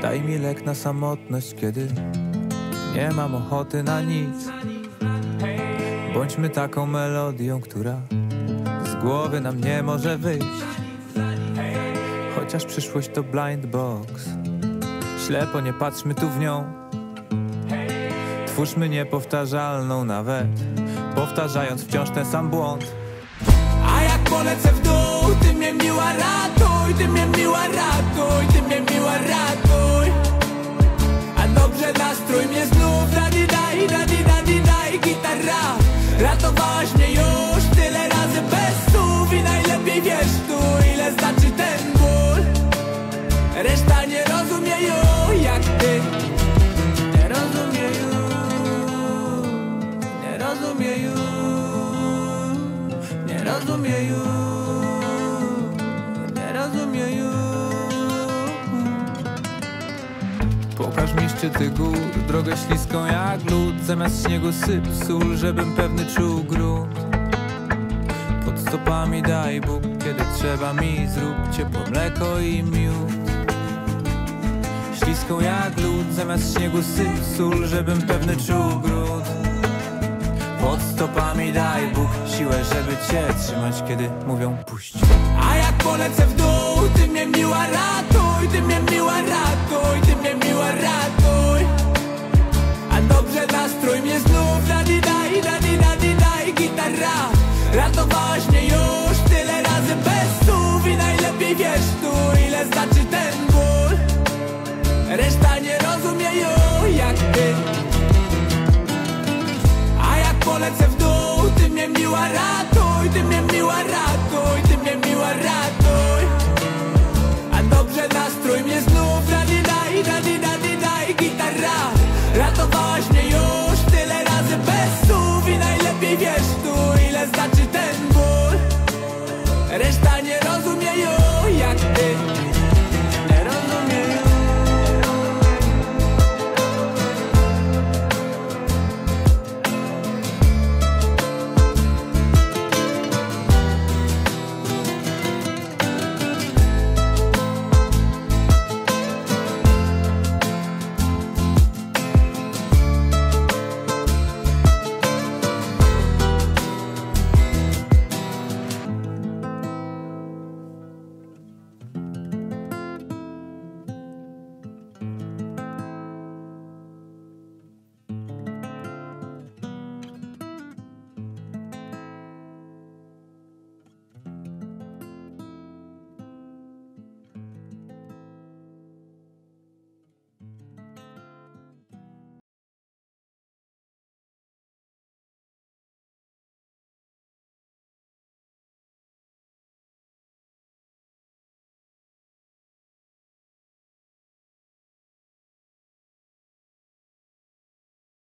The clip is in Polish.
Daj mi lek na samotność, kiedy nie mam ochoty na nic. Bądźmy taką melodią, która z głowy nam nie może wyjść. Chociaż przyszłość to blind box, ślepo nie patrzmy tu w nią. Twórzmy niepowtarzalną nawet, powtarzając wciąż ten sam błąd. A jak polecę w dół, ty mnie miła ratuj, ty mnie miła ratuj, ty mnie miła ratuj. A dobrze nastrój mnie znów, dadi daj gitara. Ratowałaś mnie już tyle razy bez słów i najlepiej wiesz tu, ile znaczy ten ból. Reszta nie rozumie już jak ty. Nie rozumie już, nie rozumie już, nie rozumie już, nie rozumie już. Pokaż mi szczyty gór, drogę śliską jak lód. Zamiast śniegu syp sól, żebym pewny czuł grunt. Pod stopami daj Bóg, kiedy trzeba mi zrób ciepłe mleko i miód. Śliską jak lód, zamiast śniegu syp sól, żebym pewny czuł grunt. Pod stopami daj Bóg siłę, żeby cię trzymać, kiedy mówią puść. A jak polecę w dół, ty mnie miła ratuj, ty mnie miła ratuj, ty mnie miła ratuj. A dobrze nastrój mnie znów.